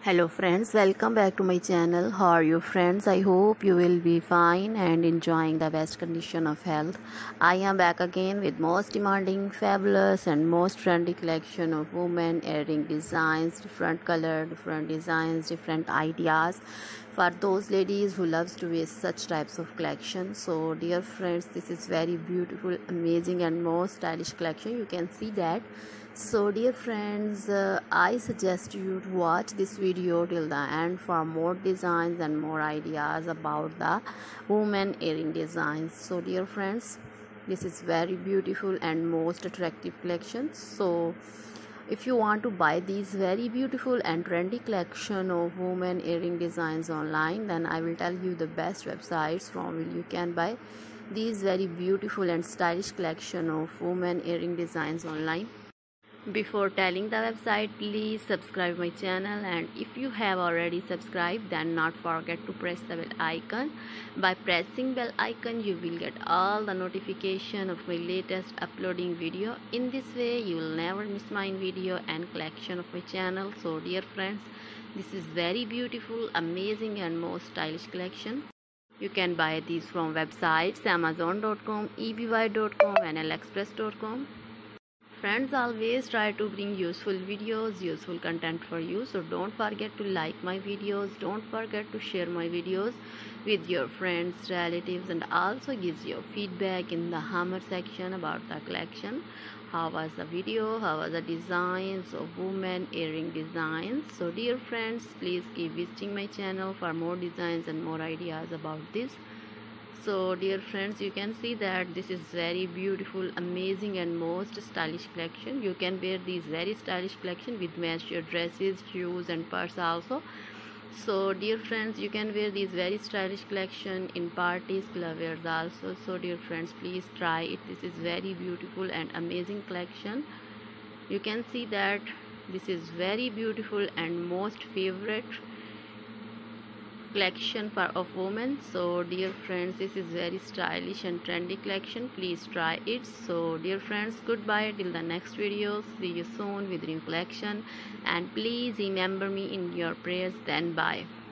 Hello friends, welcome back to my channel. How are you friends? I hope you will be fine and enjoying the best condition of health. I am back again with most demanding, fabulous and most trendy collection of women earring designs, different color, different designs, different ideas for those ladies who loves to wear such types of collection. So dear friends, this is very beautiful, amazing and most stylish collection. You can see that. So dear friends, I suggest you to watch this video till the end for more designs and more ideas about the women earring designs. So dear friends, this is very beautiful and most attractive collection. So if you want to buy these very beautiful and trendy collection of women earring designs online, then I will tell you the best websites from which you can buy these very beautiful and stylish collection of women earring designs online. Before telling the website, please subscribe my channel, and if you have already subscribed, then not forget to press the bell icon. By pressing bell icon, you will get all the notification of my latest uploading video. In this way, you will never miss my video and collection of my channel. So dear friends, this is very beautiful, amazing and most stylish collection. You can buy these from websites amazon.com, eby.com and aliexpress.com. Friends, always try to bring useful videos, useful content for you. So don't forget to like my videos, don't forget to share my videos with your friends, relatives, and also gives your feedback in the hammer section about the collection. How was the video, how was the designs of women earring designs. So dear friends, please keep visiting my channel for more designs and more ideas about this. So dear friends, you can see that this is very beautiful, amazing and most stylish collection. You can wear these very stylish collection with match your dresses, shoes and purse also. So dear friends, you can wear these very stylish collection in parties, club wears also. So dear friends, please try it. This is very beautiful and amazing collection. You can see that this is very beautiful and most favorite collection for of women. So dear friends, this is very stylish and trendy collection. Please try it. So dear friends, goodbye till the next video. See you soon with new collection, and please remember me in your prayers. Then bye.